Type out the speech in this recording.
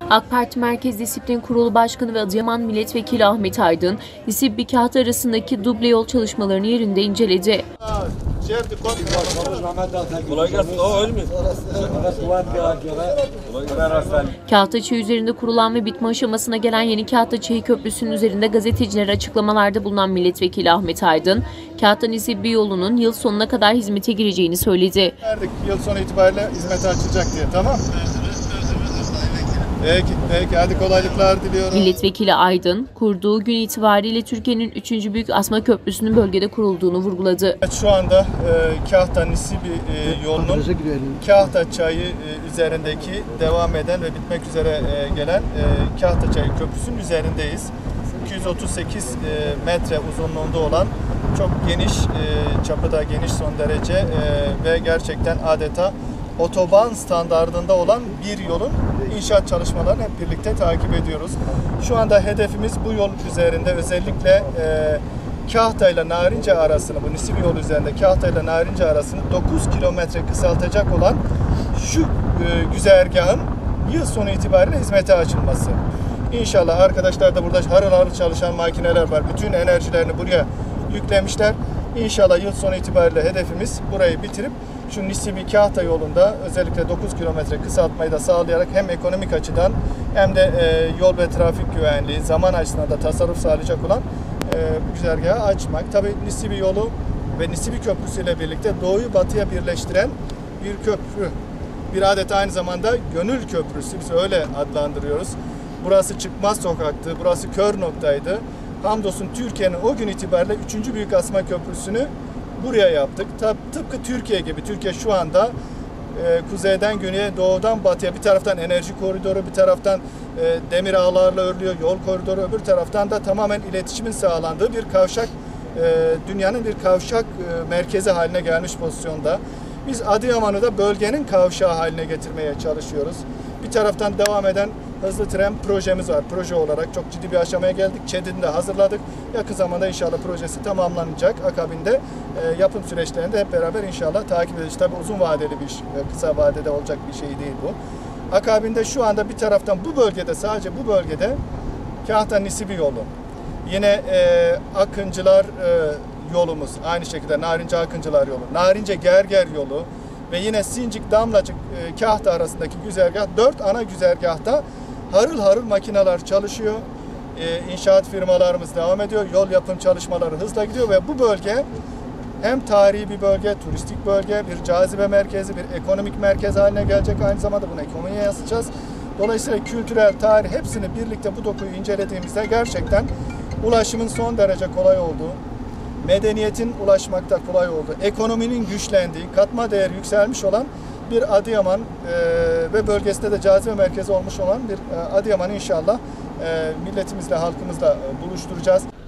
AK Parti Merkez Disiplin Kurulu Başkanı ve Adıyaman Milletvekili Ahmet Aydın, Nisibbi Kahta arasındaki duble yol çalışmalarını yerinde inceledi. Kahtaçay üzerinde kurulan ve bitme aşamasına gelen yeni Kahtaçay Köprüsü'nün üzerinde gazetecilere açıklamalarda bulunan Milletvekili Ahmet Aydın, Kahta-Nisibbi yolunun yıl sonuna kadar hizmete gireceğini söyledi. Yıl sonu itibariyle hizmete açılacak diye, tamam. Peki, hadi kolaylıklar diliyorum. Milletvekili Aydın, kurduğu gün itibariyle Türkiye'nin 3. büyük asma köprüsünün bölgede kurulduğunu vurguladı. Evet, şu anda Kahta-Nisibbi yolunun Kahtaçayı üzerindeki devam eden ve bitmek üzere gelen Kahtaçay Köprüsü'nün üzerindeyiz. 238 metre uzunluğunda olan çok geniş, çapı da geniş son derece ve gerçekten adeta otoban standardında olan bir yolun inşaat çalışmalarını hep birlikte takip ediyoruz. Şu anda hedefimiz bu yol üzerinde özellikle Kahta ile Narince arasını, bu Nisibbi yolu üzerinde Kahta ile Narince arasını 9 kilometre kısaltacak olan şu güzergahın yıl sonu itibariyle hizmete açılması. İnşallah arkadaşlar da burada harıl harıl çalışan makineler var. Bütün enerjilerini buraya yüklemişler. İnşallah yıl sonu itibariyle hedefimiz burayı bitirip şu Nisibbi Kahta yolunda özellikle 9 kilometre kısaltmayı da sağlayarak hem ekonomik açıdan hem de yol ve trafik güvenliği, zaman açısından da tasarruf sağlayacak olan bu güzergahı açmak. Tabii Nisibbi yolu ve Nisibbi Köprüsü ile birlikte doğuyu batıya birleştiren bir köprü. Bir adet aynı zamanda Gönül Köprüsü, biz öyle adlandırıyoruz. Burası çıkmaz sokaktı, burası kör noktaydı. Hamdolsun Türkiye'nin o gün itibariyle 3. büyük asma köprüsünü buraya yaptık. Tıpkı Türkiye gibi. Türkiye şu anda kuzeyden güneye, doğudan batıya, bir taraftan enerji koridoru, bir taraftan demir ağlarla örülüyor, yol koridoru, öbür taraftan da tamamen iletişimin sağlandığı bir kavşak, dünyanın bir kavşak merkezi haline gelmiş pozisyonda. Biz Adıyaman'ı da bölgenin kavşağı haline getirmeye çalışıyoruz. Bir taraftan devam eden hızlı tren projemiz var. Proje olarak çok ciddi bir aşamaya geldik. ÇED'ini de hazırladık. Yakın zamanda inşallah projesi tamamlanacak. Akabinde yapım süreçlerini de hep beraber inşallah takip edeceğiz. Tabii uzun vadeli bir iş, kısa vadede olacak bir şey değil bu. Akabinde şu anda bir taraftan bu bölgede, sadece bu bölgede Kahta-Nisibbi yolu. Yine Akıncılar yolumuz. Aynı şekilde Narince Akıncılar yolu. Narince Gerger yolu. Ve yine Sincik, Damlacık, Kahta arasındaki güzergah, 4 ana güzergahta harıl harıl makineler çalışıyor. İnşaat firmalarımız devam ediyor. Yol yapım çalışmaları hızla gidiyor ve bu bölge hem tarihi bir bölge, turistik bölge, bir cazibe merkezi, bir ekonomik merkez haline gelecek. Aynı zamanda bunu ekonomiye yansıtacağız. Dolayısıyla kültürel, tarih hepsini birlikte bu dokuyu incelediğimizde gerçekten ulaşımın son derece kolay olduğu, medeniyetin ulaşmakta kolay olduğu, ekonominin güçlendiği, katma değeri yükselmiş olan bir Adıyaman ve bölgesinde de cazibe merkezi olmuş olan bir Adıyaman'ı inşallah milletimizle, halkımızla buluşturacağız.